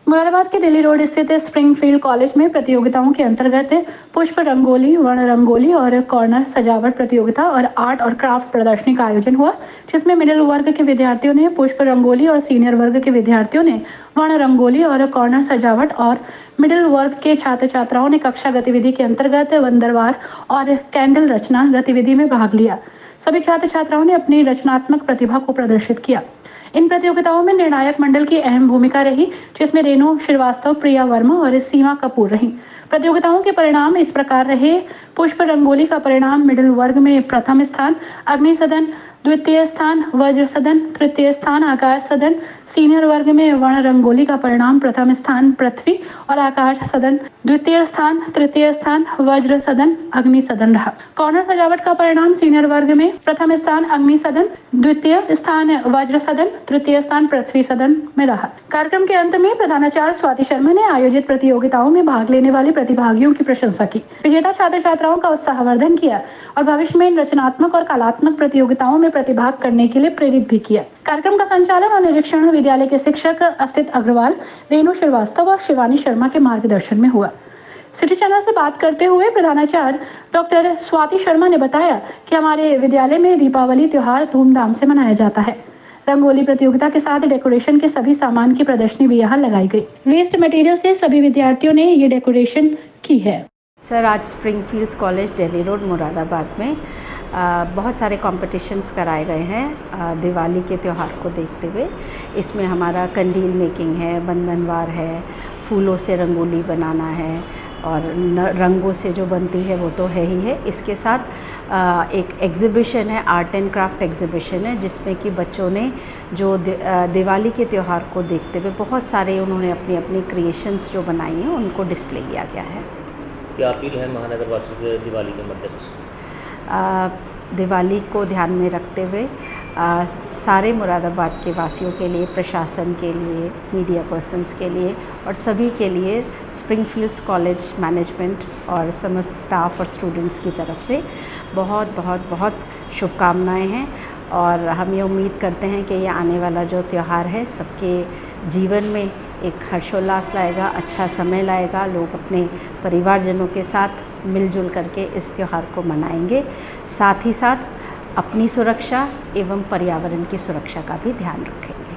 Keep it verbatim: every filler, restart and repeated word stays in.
मुरादाबाद के दिल्ली रोड स्थित Springfield college में प्रतियोगिताओं के अंतर्गत पुष्प रंगोली, वर्ण रंगोली और कॉर्नर सजावट प्रतियोगिता और आर्ट और क्राफ्ट प्रदर्शनी का आयोजन हुआ, जिसमें मिडिल वर्ग के विद्यार्थियों ने पुष्प रंगोली और सीनियर वर्ग के विद्यार्थियों ने वर्ण रंगोली और कॉर्नर सजावट और मिडिल वर्ग के छात्र छात्राओं ने कक्षा गतिविधि के अंतर्गत वंदरवार और कैंडल रचना गतिविधि में भाग लिया। सभी छात्र छात्राओं ने अपनी रचनात्मक प्रतिभा को प्रदर्शित किया। इन प्रतियोगिताओं में निर्णायक मंडल की अहम भूमिका रही, जिसमें रेणु श्रीवास्तव, प्रिया वर्मा और सीमा कपूर रहीं। प्रतियोगिताओं के परिणाम इस प्रकार रहे। पुष्प रंगोली का परिणाम मिडिल वर्ग में प्रथम स्थान, अग्नि सदन द्वितीय स्थान, वज्र सदन तृतीय स्थान, आकाश सदन सीनियर वर्ग में वर्ण रंगोली का परिणाम प्रथम स्थान पृथ्वी और आकाश सदन द्वितीय स्थान, तृतीय स्थान वज्र सदन अग्नि सदन रहा। कॉर्नर सजावट का परिणाम सीनियर वर्ग में प्रथम स्थान अग्नि सदन, द्वितीय स्थान वज्र सदन, तृतीय स्थान पृथ्वी सदन में रहा। कार्यक्रम के अंत में प्रधानाचार्य स्वाति शर्मा ने आयोजित प्रतियोगिताओं में भाग लेने वाले प्रतिभागियों की प्रशंसा की, विजेता छात्र छात्राओं का उत्साहवर्धन किया और भविष्य में इन रचनात्मक और कलात्मक प्रतियोगिताओं में प्रतिभाग करने के लिए प्रेरित भी किया। कार्यक्रम का संचालन और निरीक्षण विद्यालय के शिक्षक असित अग्रवाल, रेणु श्रीवास्तव और शिवानी शर्मा के मार्गदर्शन में हुआ। सिटी चैनल से बात करते हुए प्रधानाचार्य डॉक्टर स्वाति शर्मा ने बताया कि हमारे विद्यालय में दीपावली त्योहार धूमधाम से मनाया जाता है। रंगोली प्रतियोगिता के साथ डेकोरेशन के सभी सामान की प्रदर्शनी भी यहाँ लगाई गई। वेस्ट मटेरियल से सभी विद्यार्थियों ने ये डेकोरेशन की है। सर, आज Springfields college Delhi road Moradabad में आ, बहुत सारे कॉम्पिटिशन्स कराए गए हैं आ, दिवाली के त्यौहार को देखते हुए। इसमें हमारा कंडील मेकिंग है, बंधनवार है, फूलों से रंगोली बनाना है और न, रंगों से जो बनती है वो तो है ही है। इसके साथ आ, एक एग्ज़िबिशन है, आर्ट एंड क्राफ्ट एग्ज़िबिशन है, जिसमें कि बच्चों ने जो दि, दिवाली के त्यौहार को देखते हुए बहुत सारे उन्होंने अपनी अपनी क्रिएशंस जो बनाई हैं उनको डिस्प्ले किया गया है। क्या अपील है महानगर वासियों से दिवाली के मद्देनजर? दिवाली को ध्यान में रखते हुए आ, सारे मुरादाबाद के वासियों के लिए, प्रशासन के लिए, मीडिया पर्सन्स के लिए और सभी के लिए स्प्रिंगफील्ड्स कॉलेज मैनेजमेंट और समस्त स्टाफ और स्टूडेंट्स की तरफ से बहुत बहुत बहुत शुभकामनाएं हैं। और हम ये उम्मीद करते हैं कि ये आने वाला जो त्यौहार है सबके जीवन में एक हर्षोल्लास लाएगा, अच्छा समय लाएगा। लोग अपने परिवारजनों के साथ मिलजुल करके इस त्यौहार को मनाएंगे। साथ ही साथ अपनी सुरक्षा एवं पर्यावरण की सुरक्षा का भी ध्यान रखेंगे।